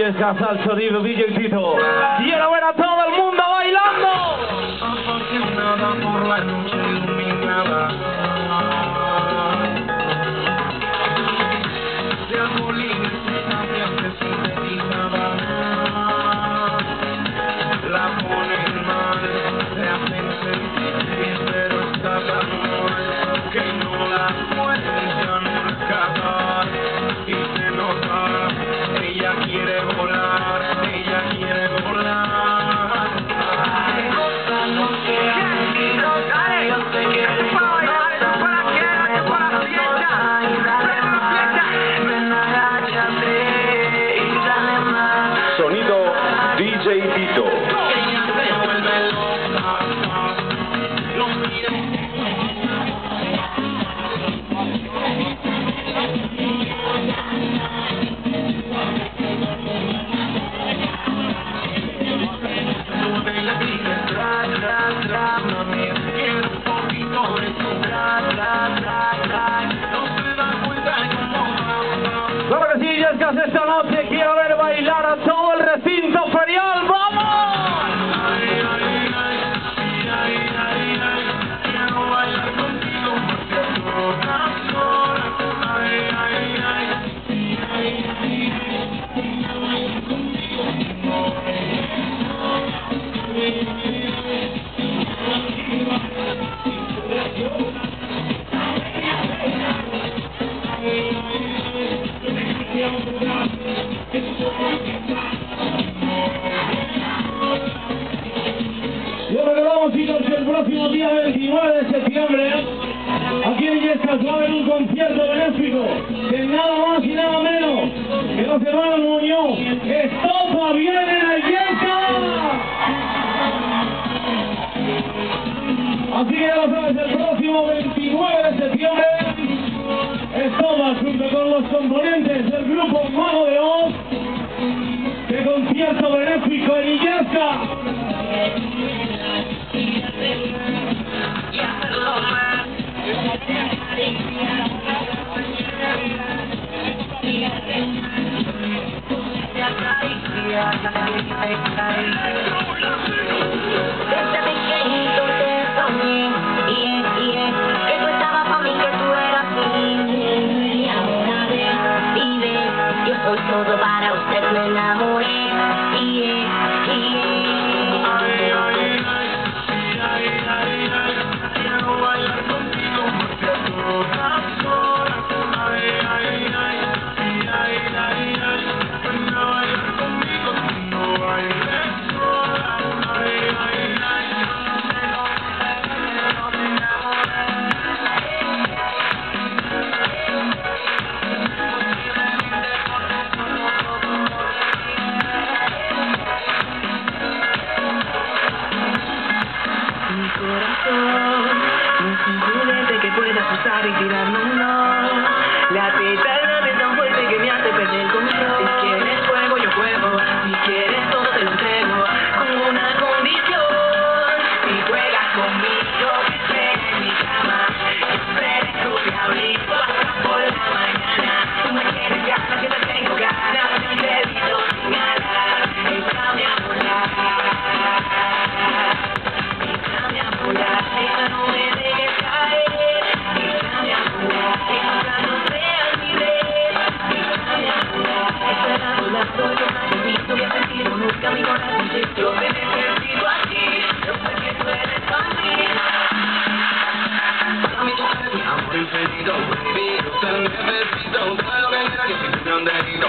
Yesca, al sonido DJ Tito. Quiero ver a todo el mundo bailando. Apasionada por la noche iluminada, de arbolines y sabias sintetizadas, la ponen mal, le hacen sentir, pero está tan mal que no la pueden ya rescatar. Y se nota, ella quiere volar, ella quiere volar. Sonido DJ Tito. Claro que sí, Yesca, esta noche quiero ver bailar a todo el recinto ferial. ¡Vamos! Quiero bailar contigo más que todas horas. Y ahora que vamos, chicos, que el próximo día 29 de septiembre, aquí en Yescas va a haber un concierto benéfico de nada más y nada menos que los hermanos Muñoz. ¡Estopa viene a Yescas! Así que ya lo sabes, el próximo 29 de septiembre, Estopa junto con los componentes del grupo Mago de Oz, de concierto benéfico en Illescas. Desde pequeñito te soñé, que tú estabas para mí, que tú eras mi. Y ahora ves, yo soy todo para usted, me enamoré. Quiero bailar contigo más que todas horas. Ven a bailar conmigo, tú no bailes sola. Mi corazón no es un juguete que puedas usar y tirarme un no. Late tan fuerte que me hace perder el control. Si quieres fuego, yo juego. Si quieres todo, te lo entrego. Con una condición: si juegas conmigo, que estés en mi cama. Siempre eres tu diablito hasta por la mañana. Tú me quieres ganas, yo te tengo ganas. De un dedito sin alas. Échame a volar. Échame a volar. Esa no me dejes caer. Échame a volar. Esa no seas mi rey. Échame a volar. Estará volando yo necesito que sentido nunca mi corazón. Yo te necesito aquí. Yo sé que tú eres para mí. Para mí tú eres mi amor infinito, baby. Yo te necesito. Todo lo que quieras, yo soy tu grandecito.